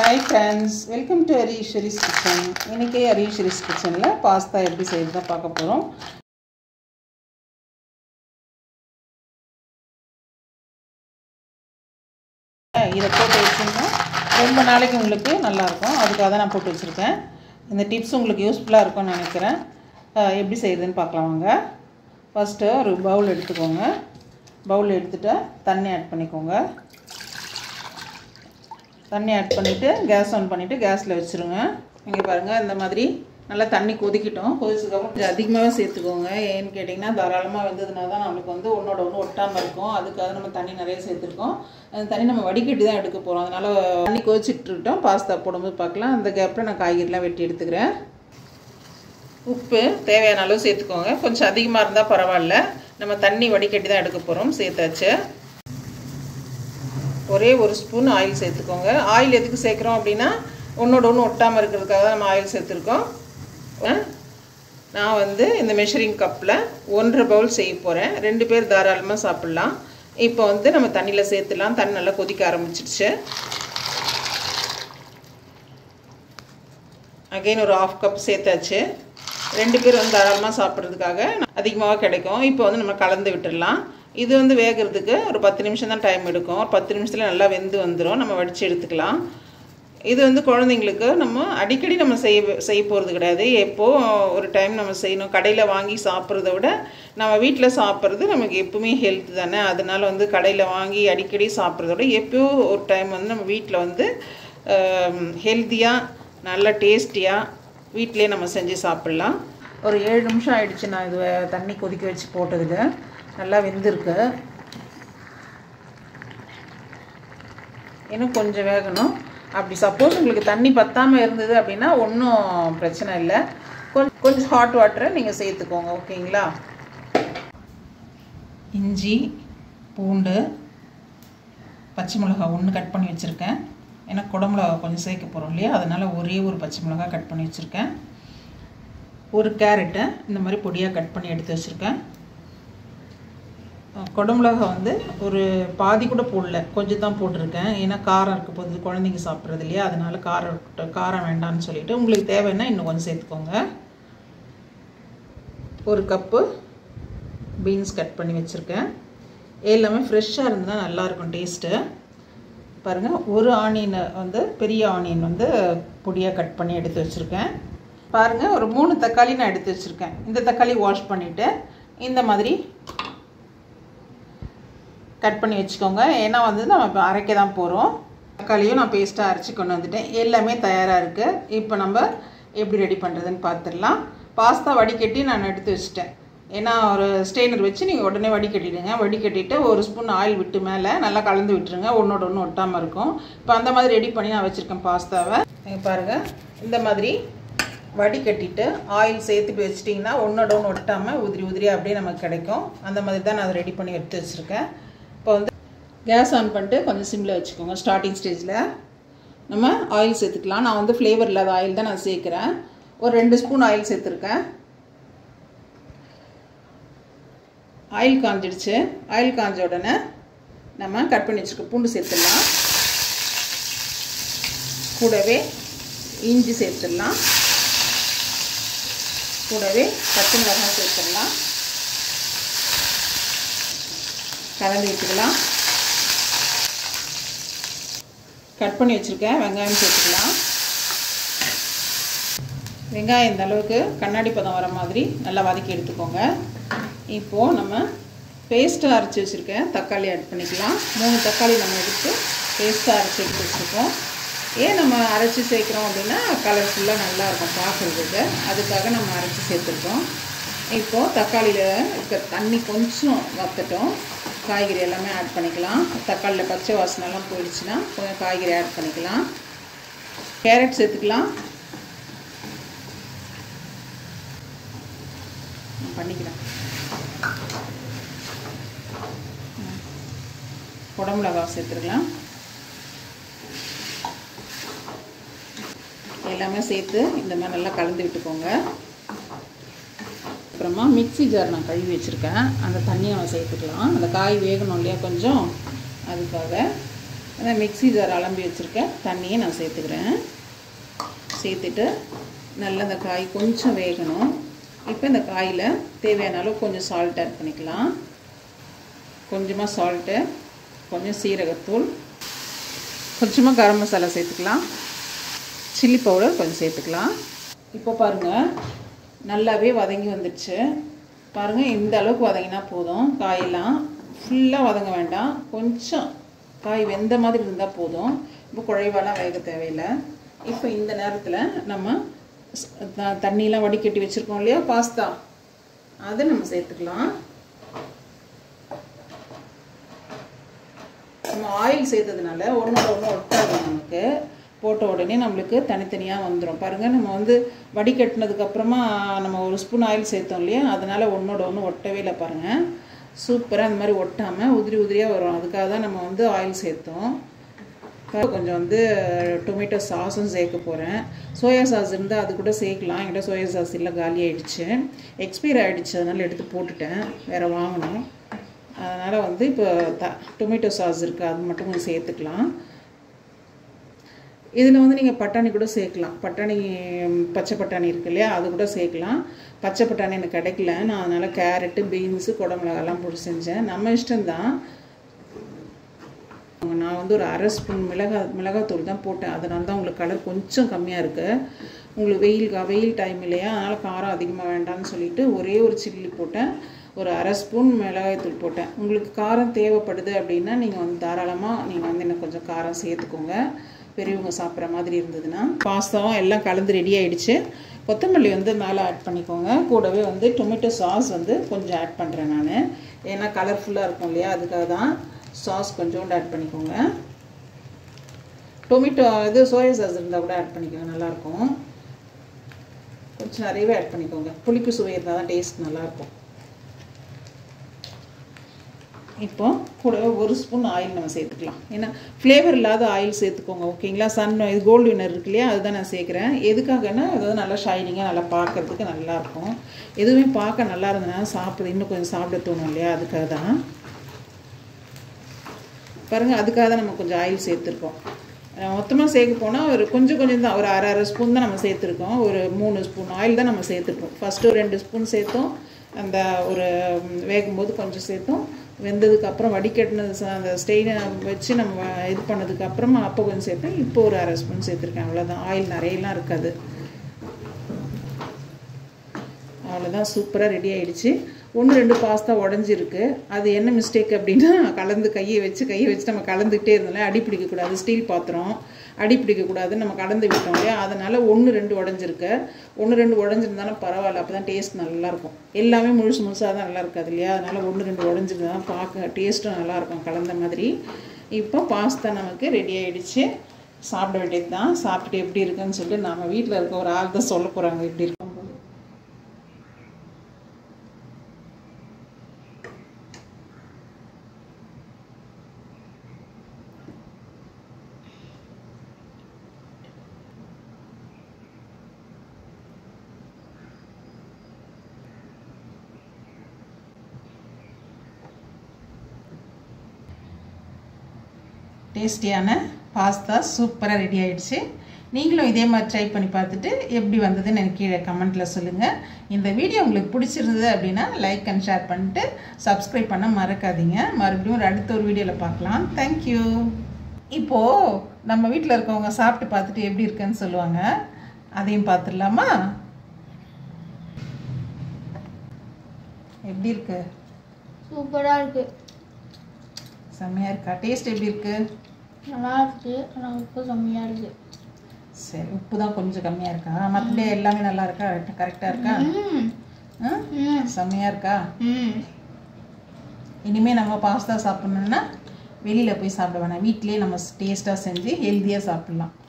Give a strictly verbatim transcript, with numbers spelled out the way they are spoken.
Hi friends, welcome to Arish's Kitchen. இன்னைக்கு Arish's Kitchenல pasta எப்படி செய்யறதுன்னு பார்க்க போறோம். இத போட்டு வச்சீங்கன்னா ரொம்ப நாளைக்கு உங்களுக்கு நல்லா இருக்கும். அதுக்காக தான் நான் போட்டு வச்சிருக்கேன். இந்த டிப்ஸ் உங்களுக்கு யூஸ்ஃபுல்லா இருக்கும்னு நினைக்கிறேன். எப்படி செய்யறதுன்னு பார்க்கலாம் வாங்க. ஃபர்ஸ்ட் ஒரு பவுல் எடுத்துக்கோங்க. பவுல் எடுத்துட்டு தண்ணி ஆட் பண்ணிக்கோங்க. தண்ணி ஆட் பண்ணிவிட்டு கேஸ் ஆன் பண்ணிவிட்டு கேஸில் வச்சுருங்க. இங்கே பாருங்கள், இந்த மாதிரி நல்லா தண்ணி கொதிக்கிட்டோம். கொதிச்சதுக்கப்புறம் கொஞ்சம் அதிகமாகவே சேர்த்துக்கோங்க. ஏன்னு கேட்டிங்கன்னா தாராளமாக வெந்ததுனா தான் நம்மளுக்கு வந்து ஒன்றோட ஒன்று ஒட்டாமல் இருக்கும். அதுக்காக நம்ம தண்ணி நிறைய சேர்த்துருக்கோம். அந்த தண்ணி நம்ம வடிகட்டி தான் எடுக்க போகிறோம். அதனால் தண்ணி கொதிச்சுட்டுட்டோம். பாஸ்தா போடும்போது பார்க்கலாம். அந்த கேப்பில் நான் காய்கறிலாம் வெட்டி எடுத்துக்கிறேன். உப்பு தேவையான அளவு சேர்த்துக்கோங்க. கொஞ்சம் அதிகமாக இருந்தால் பரவாயில்ல. நம்ம தண்ணி வடிகட்டி தான் எடுக்க போகிறோம். சேர்த்தாச்சு. ஒரே ஒரு ஸ்பூன் ஆயில் சேர்த்துக்கோங்க. ஆயில் எதுக்கு சேர்க்குறோம் அப்படின்னா ஒன்றோட ஒன்று ஒட்டாமல் இருக்கிறதுக்காக தான் நம்ம ஆயில் சேர்த்துருக்கோம். நான் வந்து இந்த மெஷரிங் கப்பில் ஒன்றரை பவுல் செய்ய போகிறேன். ரெண்டு பேர் தாராளமாக சாப்பிட்லாம். இப்போ வந்து நம்ம தண்ணியில் சேர்த்துலாம். தண்ணி நல்லா கொதிக்க ஆரம்பிச்சிடுச்சு. அகெயின் ஒரு ஆஃப் கப் சேர்த்தாச்சு. ரெண்டு பேர் வந்து தாராளமாக சாப்பிட்றதுக்காக அதிகமாக கிடைக்கும். இப்போ வந்து நம்ம கலந்து விட்டுடலாம். இது வந்து வேகிறதுக்கு ஒரு பத்து நிமிஷம் தான் டைம் எடுக்கும். ஒரு பத்து நிமிஷத்தில் நல்லா வெந்து வந்துடும். நம்ம வடித்து எடுத்துக்கலாம். இது வந்து குழந்தைங்களுக்கு நம்ம அடிக்கடி நம்ம செய்ய செய்ய போகிறது கிடையாது. எப்போது ஒரு டைம் நம்ம செய்யணும். கடையில் வாங்கி சாப்பிட்றத விட நம்ம வீட்டில் சாப்பிட்றது நமக்கு எப்பவுமே ஹெல்த் தானே. அதனால் வந்து கடையில் வாங்கி அடிக்கடி சாப்பிட்றத விட எப்போயோ ஒரு டைம் வந்து நம்ம வீட்டில் வந்து ஹெல்த்தியாக நல்ல டேஸ்டியாக வீட்டிலே நம்ம செஞ்சு சாப்பிட்லாம். ஒரு ஏழு நிமிஷம் ஆயிடுச்சு. நான் இது தண்ணி கொதிக்க வச்சு போட்டதுக்கு நல்லா வெந்திருக்கு. இன்னும் கொஞ்சம் வேகணும். அப்படி சப்போஸ் உங்களுக்கு தண்ணி பத்தாமல் இருந்தது அப்படின்னா ஒன்றும் பிரச்சனை இல்லை. கொஞ்சம் கொஞ்சம் ஹாட் வாட்டரை நீங்கள் சேர்த்துக்கோங்க. ஓகேங்களா? இஞ்சி, பூண்டு, பச்சை மிளகா ஒன்று கட் பண்ணி வச்சுருக்கேன். ஏன்னா குடமிளகா கொஞ்சம் சேர்க்க போகிறோம் இல்லையா, அதனால் ஒரே ஒரு பச்சை மிளகா கட் பண்ணி வச்சுருக்கேன். ஒரு கேரட்டை இந்த மாதிரி பொடியாக கட் பண்ணி எடுத்து வச்சுருக்கேன். குடமிளகா வந்து ஒரு பாதி கூட போடல, கொஞ்சம் தான் போட்டிருக்கேன். ஏன்னா காரம் இருக்க போது குழந்தைங்க சாப்பிட்றது இல்லையா, அதனால காரம் காரம் வேண்டாம்னு சொல்லிவிட்டு உங்களுக்கு தேவைன்னா இன்னும் கொஞ்சம் சேர்த்துக்கோங்க. ஒரு கப்பு பீன்ஸ் கட் பண்ணி வச்சுருக்கேன். எல்லாமே ஃப்ரெஷ்ஷாக இருந்தால் நல்லாயிருக்கும் டேஸ்ட்டு. பாருங்கள், ஒரு ஆனியனை வந்து பெரிய ஆனியன் வந்து பொடியாக கட் பண்ணி எடுத்து வச்சுருக்கேன். பாருங்கள், ஒரு மூணு தக்காளி நான் எடுத்து வச்சுருக்கேன். இந்த தக்காளி வாஷ் பண்ணிவிட்டு இந்த மாதிரி கட் பண்ணி வச்சுக்கோங்க. ஏன்னா வந்து நம்ம இப்போ அரைக்க தான் போகிறோம். தக்காளியும் நான் பேஸ்ட்டாக அரைச்சி கொண்டு வந்துட்டேன். எல்லாமே தயாராக இருக்குது. இப்போ நம்ம எப்படி ரெடி பண்ணுறதுன்னு பார்த்துடலாம். பாஸ்தா வடிகட்டி நான் எடுத்து வச்சுட்டேன். ஏன்னா ஒரு ஸ்டெய்னர் வச்சு நீங்கள் உடனே வடிகட்டிடுங்க. வடிகட்டிட்டு ஒரு ஸ்பூன் ஆயில் விட்டு மேலே நல்லா கலந்து விட்டுருங்க. ஒன்றோட ஒன்று ஒட்டாமல் இருக்கும். இப்போ அந்த மாதிரி ரெடி பண்ணி நான் வச்சுருக்கேன் பாஸ்தாவை. நீங்கள் பாருங்கள், இந்த மாதிரி வடிகட்டிட்டு ஆயில் சேர்த்து வச்சிட்டிங்கன்னா ஒன்றோட ஒன்று ஒட்டாமல் உதிரி உதிரியாக அப்படியே நமக்கு கிடைக்கும். அந்த மாதிரி தான் நான் அதை ரெடி பண்ணி எடுத்து வச்சுருக்கேன். இப்போ வந்து கேஸ் ஆன் பண்ணிட்டு கொஞ்சம் சிம்மில் வச்சுக்கோங்க. ஸ்டார்டிங் ஸ்டேஜில் நம்ம ஆயில் சேர்த்துக்கலாம். நான் வந்து ஃப்ளேவர் இல்லாத ஆயில் தான் நான் சேர்க்குறேன். ஒரு ரெண்டு ஸ்பூன் ஆயில் சேர்த்துருக்கேன். ஆயில் காஞ்சிடுச்சு. ஆயில் காஞ்ச உடனே நம்ம கட் பண்ணி வச்சுருக்க பூண்டு சேர்த்துடலாம். கூடவே இஞ்சி சேர்த்துடலாம். கூடவே பச்சை மிளகாய் சேர்த்துடலாம். கலந்து விட்டுக்கலாம். கட் பண்ணி வச்சுருக்கேன் வெங்காயம் சேர்த்துக்கலாம். வெங்காயம் இந்த அளவுக்கு கண்ணாடி பதம் வர மாதிரி நல்லா வதக்கி எடுத்துக்கோங்க. இப்போது நம்ம பேஸ்ட்டாக அரைச்சி வச்சுருக்கேன் தக்காளி ஆட் பண்ணிக்கலாம். மூணு தக்காளி நம்ம எடுத்து பேஸ்ட்டாக அரைச்சி எடுத்து வச்சுருக்கோம். ஏன் நம்ம அரைச்சி சேர்க்குறோம் அப்படின்னா கலர்ஃபுல்லாக நல்லாயிருக்கும் பார்க்குறதுக்கு. அதுக்காக நம்ம அரைச்சி சேர்த்துருக்கோம். இப்போது தக்காளியில் இருக்க தண்ணி கொஞ்சம் வற்றட்டும். காய்கறி எல்லாமே ஆட் பண்ணிக்கலாம். தக்காளியில் பச்சை வாசனைலாம் போயிடுச்சுன்னா கொஞ்சம் காய்கறி ஆட் பண்ணிக்கலாம். கேரட் சேர்த்துக்கலாம். பண்ணிக்கலாம். குடமிளகா சேர்த்துக்கலாம். எல்லாமே சேர்த்து இந்த மாதிரி நல்லா கலந்து விட்டுக்கோங்க. அப்புறமா மிக்ஸி ஜார் நான் கழுவி வச்சுருக்கேன். அந்த தண்ணியை நம்ம சேர்த்துக்கலாம். அந்த காய் வேகணும் இல்லையா கொஞ்சம், அதுக்காக அதான் மிக்ஸி ஜார் அலம்பி வச்சுருக்கேன் தண்ணியை நான் சேர்த்துக்கிறேன். சேர்த்துட்டு நல்லா இந்த காய் கொஞ்சம் வேகணும். இப்போ இந்த காயில் தேவையான அளவு கொஞ்சம் சால்ட் ஆட் பண்ணிக்கலாம். கொஞ்சமாக சால்ட்டு, கொஞ்சம் சீரகத்தூள், கொஞ்சமாக கரம் மசாலா சேர்த்துக்கலாம். சில்லி பவுடர் கொஞ்சம் சேர்த்துக்கலாம். இப்போ பாருங்கள் நல்லாவே வதங்கி வந்துடுச்சு. பாருங்கள் இந்த அளவுக்கு வதங்கினா போதும். காயெல்லாம் ஃபுல்லாக வதங்க வேண்டாம், கொஞ்சம் காய் வெந்த மாதிரி இருந்தால் போதும். இப்போ குழைவாலாம் வேக தேவையில்லை. இப்போ இந்த நேரத்தில் நம்ம தண்ணியெலாம் வடிகட்டி வச்சுருக்கோம் இல்லையா பாஸ்தா, அதை நம்ம சேர்த்துக்கலாம். நம்ம ஆயில் சேர்த்ததுனால ஒன்றோட ஒன்று ஒட்டாது. நமக்கு போட்ட உடனே நம்மளுக்கு தனித்தனியாக வந்துடும். பாருங்கள் நம்ம வந்து வடிகட்டினதுக்கப்புறமா நம்ம ஒரு ஸ்பூன் ஆயில் சேர்த்தோம் இல்லையா, அதனால் ஒன்றோட ஒன்று ஒட்டவே இல்லை. பாருங்கள் சூப்பராக அந்த மாதிரி ஒட்டாமல் உதிரி உதிரியாக வரும். அதுக்காக தான் நம்ம வந்து ஆயில் சேர்த்தோம். கொஞ்சம் வந்து டொமேட்டோ சாஸும் சேர்க்க போகிறேன். சோயா சாஸ் இருந்தால் அது கூட சேர்க்கலாம். என்கிட்ட சோயா சாஸ் இல்லை, காலி ஆகிடுச்சு, எக்ஸ்பைர் ஆகிடுச்சு. அதனால் எடுத்து போட்டுட்டேன், வேறு வாங்கணும். அதனால் வந்து இப்போ த டொமேட்டோ சாஸ் இருக்குது, அது மட்டும் கொஞ்சம் சேர்த்துக்கலாம். இதில் வந்து நீங்கள் பட்டாணி கூட சேர்க்கலாம். பட்டாணி பச்சை பட்டாணி இருக்கு இல்லையா, அது கூட சேர்க்கலாம். பச்சை பட்டாணி எனக்கு கிடைக்கல, நான் அதனால் கேரட்டு, பீன்ஸு, குடமிளகாலாம் போட்டு செஞ்சேன். நம்ம இஷ்டம்தான். நான் வந்து ஒரு அரை ஸ்பூன் மிளகா மிளகாத்தூள் தான் போட்டேன். அதனால தான் உங்களுக்கு கலர் கொஞ்சம் கம்மியாக இருக்குது. உங்களுக்கு வெயில் வெயில் டைம் இல்லையா, அதனால் காரம் அதிகமாக வேண்டாம்னு சொல்லிவிட்டு ஒரே ஒரு சில்லி போட்டேன், ஒரு அரை ஸ்பூன் மிளகாய்த்தூள் போட்டேன். உங்களுக்கு காரம் தேவைப்படுது அப்படின்னா நீங்கள் வந்து தாராளமாக நீங்கள் வந்து இன்னும் கொஞ்சம் காரம் சேர்த்துக்கோங்க, பெரியவங்க சாப்பிட்ற மாதிரி இருந்ததுன்னா. பாஸ்தாவும் எல்லாம் கலந்து ரெடி ஆகிடுச்சு. கொத்தமல்லி வந்து மேலே ஆட் பண்ணிக்கோங்க. கூடவே வந்து டொமேட்டோ சாஸ் வந்து கொஞ்சம் ஆட் பண்ணுறேன் நான், ஏன்னா கலர்ஃபுல்லாக இருக்கும் இல்லையா, அதுக்காக தான் சாஸ் கொஞ்சோண்டு ஆட் பண்ணிக்கோங்க. டொமேட்டோ இது சோயா சாஸ் இருந்தால் கூட ஆட் பண்ணிக்கோங்க, நல்லாயிருக்கும். கொஞ்சம் நிறையவே ஆட் பண்ணிக்கோங்க, புளிப்பு சுவை இருந்தால் தான் டேஸ்ட் நல்லாயிருக்கும். இப்போ கூட ஒரு ஸ்பூன் ஆயில் நம்ம சேர்த்துக்கலாம். ஏன்னா ஃப்ளேவர் இல்லாத ஆயில் சேர்த்துக்கோங்க, ஓகேங்களா. சன் இது கோல்டு வின்னர் இருக்கு இல்லையா, அதுதான் நான் சேர்க்குறேன். எதுக்காகன்னா அதாவது நல்லா ஷைனிங்காக நல்லா பார்க்குறதுக்கு நல்லாயிருக்கும். எதுவுமே பார்க்க நல்லா இருந்ததுன்னா சாப்பிட இன்னும் கொஞ்சம் சாப்பிட தோணும் இல்லையா, அதுக்காக தான். பாருங்கள் அதுக்காக தான் நம்ம கொஞ்சம் ஆயில் சேர்த்துருக்கோம். மொத்தமாக சேர்க்க போனால் ஒரு கொஞ்சம் கொஞ்சம் தான், ஒரு அரை அரை ஸ்பூன் தான் நம்ம சேர்த்துருக்கோம். ஒரு மூணு ஸ்பூன் ஆயில் தான் நம்ம சேர்த்துருக்கோம். ஃபஸ்ட்டு ஒரு ரெண்டு ஸ்பூன் சேர்த்தோம், அந்த ஒரு வேகும்போது கொஞ்சம் சேர்த்தோம். வெந்ததுக்கப்புறம் வடிகட்டினது அந்த ஸ்டெயினை வச்சு நம்ம இது பண்ணதுக்கப்புறமா அப்போ கொஞ்சம் சேர்த்தேன். இப்போ ஒரு அரை ஸ்பூன் சேர்த்துருக்கேன், அவ்வளோதான். ஆயில் நிறையலாம் இருக்காது, அவ்வளோதான். சூப்பராக ரெடி ஆகிடுச்சு. ஒன்று ரெண்டு பாஸ்தா உடஞ்சிருக்கு. அது என்ன மிஸ்டேக் அப்படின்னா, கலந்து கையை வச்சு கையை வச்சு நம்ம கலந்துக்கிட்டே இருந்தோம்ல, அடி பிடிக்கக்கூடாது, ஸ்டீல் பாத்திரம் அடி பிடிக்கக்கூடாதுன்னு நம்ம கலந்து விட்டோம் இல்லையா, அதனால் ஒன்று ரெண்டு உடஞ்சிருக்கு. ஒன்று ரெண்டு உடஞ்சிருந்தாலும் பரவாயில்ல, அப்போ தான் டேஸ்ட் நல்லாயிருக்கும். எல்லாமே முழுசு முழுசாக தான் நல்லா இருக்காது இல்லையா, அதனால் ஒன்று ரெண்டு உடஞ்சிருந்தால் பார்க்க டேஸ்ட்டும் நல்லாயிருக்கும் கலந்த மாதிரி. இப்போ பாஸ்தா நமக்கு ரெடி ஆகிடுச்சு. சாப்பிட வேண்டியது தான். சாப்பிட்டுட்டு எப்படி இருக்குன்னு சொல்லிட்டு நம்ம வீட்டில் இருக்க ஒரு ஆள் தான் சொல்ல போகிறாங்க எப்படி இருக்கும். டேஸ்டியான பாஸ்தா சூப்பராக ரெடி ஆகிடுச்சு. நீங்களும் இதே மாதிரி ட்ரை பண்ணி பார்த்துட்டு எப்படி வந்ததுன்னு எனக்கு கீழே கமெண்ட்டில் சொல்லுங்கள். இந்த வீடியோ உங்களுக்கு பிடிச்சிருந்தது அப்படின்னா லைக் அண்ட் ஷேர் பண்ணிட்டு சப்ஸ்கிரைப் பண்ண மறக்காதீங்க. மறுபடியும் ஒரு அடுத்த ஒரு வீடியோவில் பார்க்கலாம். தேங்க்யூ. இப்போது நம்ம வீட்டில் இருக்கவங்க சாப்பிட்டு பார்த்துட்டு எப்படி இருக்குன்னு சொல்லுவாங்க, அதையும் பார்த்துடலாமா? எப்படி இருக்கு? சூப்பராக இருக்குது. செம்மையாக இருக்கா? டேஸ்ட் எப்படி இருக்கு? நல்லா இருக்குது, ஆனால் உப்பு கம்மியாக இருக்குது. சரி, உப்பு தான் கொஞ்சம் கம்மியாக இருக்கா? மற்றபடி எல்லாமே நல்லா இருக்கா? கரெக்டாக இருக்கா? செம்மையாக இருக்கா? இனிமேல் நம்ம பாஸ்தா சாப்பிட்ணுன்னா வெளியில் போய் சாப்பிட வேணாம், வீட்டிலே நம்ம டேஸ்ட்டாக செஞ்சு ஹெல்த்தியாக சாப்பிட்லாம்.